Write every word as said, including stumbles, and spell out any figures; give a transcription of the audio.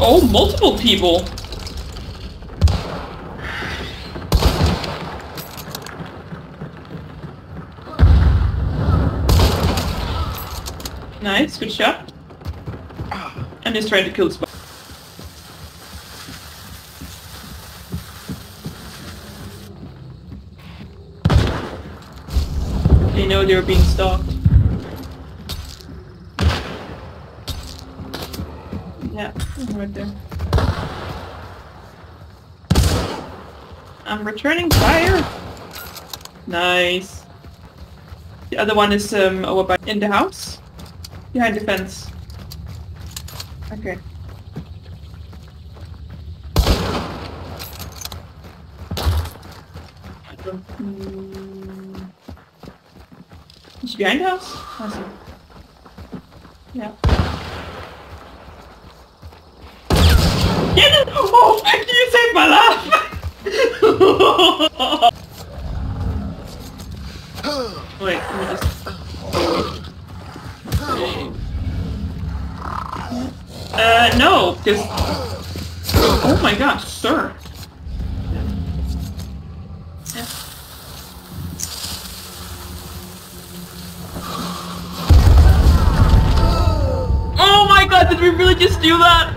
Oh, multiple people. Nice, good shot. I'm just trying to kill this spot. They know they're being stalked. Yeah, I'm right there. I'm returning fire. Nice. The other one is um over by in the house, behind the fence. Okay. Hmm. Is he behind the house? I see. Yeah. Get it! Oh, thank you, you saved my life! Wait, let me just... Uh, no, because... Oh my gosh, sir. Yeah. Oh my god, did we really just do that?